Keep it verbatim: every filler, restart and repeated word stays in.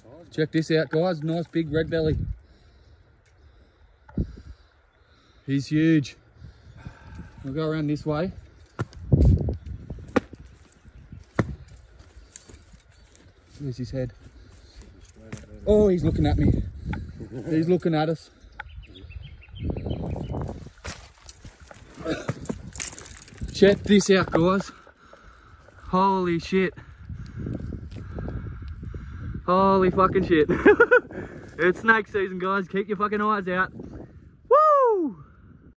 Check this out, guys. Nice big red belly. He's huge. We'll go around this way. Where's his head? Oh, he's looking at me. He's looking at us. Check this out, guys. Holy shit. Holy fucking shit. It's snake season, guys. Keep your fucking eyes out.